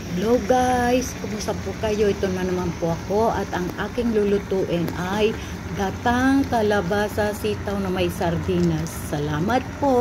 Hello guys, kumusta po kayo? Ito na naman po ako at ang aking lulutuin ay gatang kalabasa sitaw na may sardinas. Salamat po!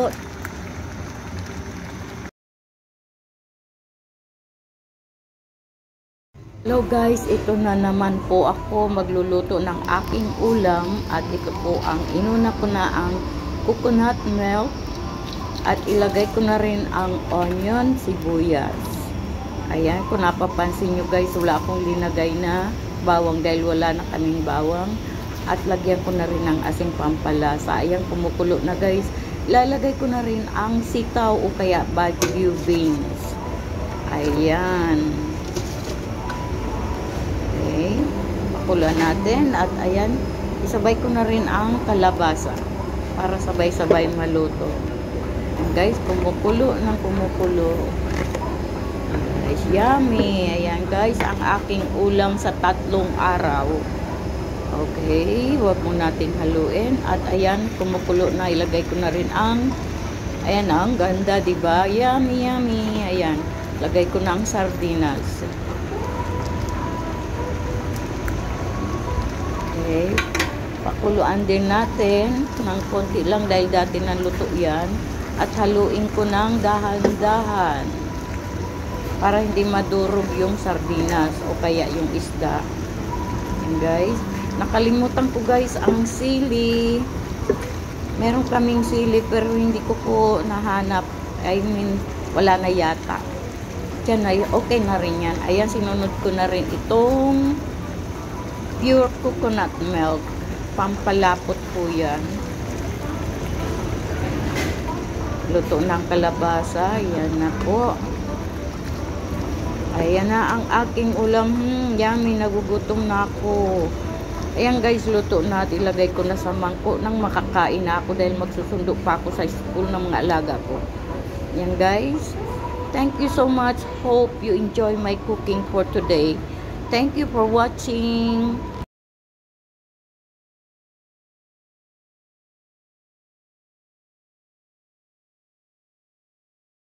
Hello guys, ito na naman po ako magluluto ng aking ulam at ito po ang inuna ko na ang coconut milk at ilagay ko na rin ang onion, sibuyas. Ayan, kung napapansin nyo guys, wala akong linagay na bawang dahil wala na kaming bawang. At lagyan ko na rin ng asing pampalasa. Ayan, kumukulo na guys. Lalagay ko na rin ang sitaw o kaya bagu beans. Ayan. Okay. Pakulan natin. At ayan, isabay ko na rin ang kalabasa para sabay-sabay maluto. Ayan guys, kumukulo ng kumukulo. Guys, yummy. Ayan guys, ang aking ulam sa 3 araw. Okay, huwag mo nating haluin. At ayan, kumukulo na. Ilagay ko na rin ang, ayan, ang ganda, diba? Yummy, yummy. Ayan, lagay ko na ang sardinas. Okay, pakuluan din natin ng konti lang dahil dati naluto yan. At haluin ko ng dahan-dahan para hindi madurog yung sardinas o kaya yung isda. Ayan guys, nakalimutan ko guys ang sili. Meron kaming sili pero hindi ko po nahanap. I mean, wala na yata. Yan na, okay na rin yan. Ayan, sinunod ko na rin itong pure coconut milk. Pampalapot po yan. Luto ng kalabasa. Yan na po. Ayan na ang aking ulam. Yummy, nagugutom na ako. Ayan guys, luto na. Ilagay ko na sa mangkok nang makakain na ako dahil magsusundo pa ako sa school ng mga alaga ko. Ayan guys. Thank you so much. Hope you enjoy my cooking for today. Thank you for watching.